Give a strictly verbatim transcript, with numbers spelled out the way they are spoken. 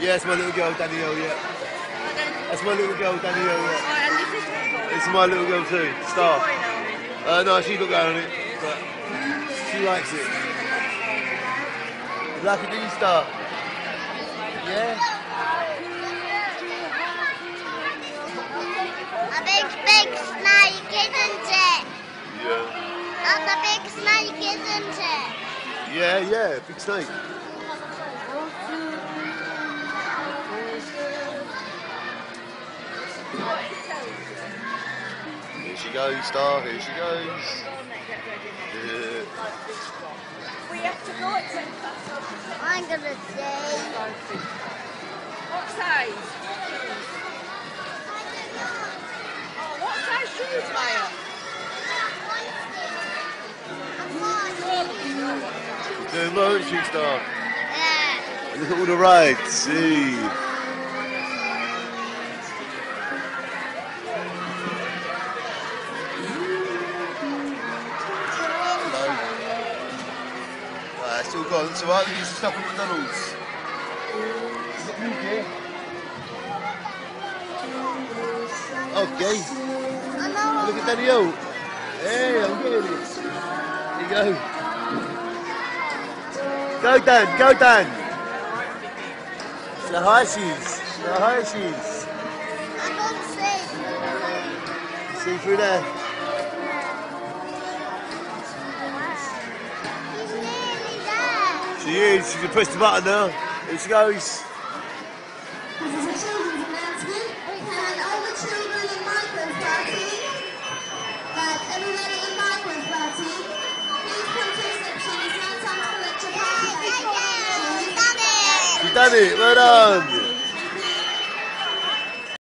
Yeah, it's my little girl, Danielle, yeah. That's my little girl, Danielle, yeah. Right, and this is my boy. It's my little girl too, Star. Boy now. Uh, no, she's not going on it, but she likes it. You like it, didn't you, Star? Yeah? A big, big snake, isn't it? Yeah. That's a big snake, isn't it? Yeah, yeah, big snake. Here she goes, Star, here she goes. Yeah. We have to go at ten past. I'm gonna say. What size? Oh, what size shoes, Maya? Doing well, isn't she, Star? Yeah. Look at all the rides, see. Right, still got it's alright, we get some stuff at McDonald's. Okay. Look at Danielle. Hey, I'm getting it. There you go. Go Dan, go Dan. The Hershey's. The Hershey's. I don't see. See through there. He's nearly there. She is, she can press the button now. Here she goes. This is a children's announcement, and all the children in Michael's party, uh, everybody in Michael's party, please come to reception. It's now time to collect your party. Yeah, yeah, yeah. We've done it. You've done it, well done.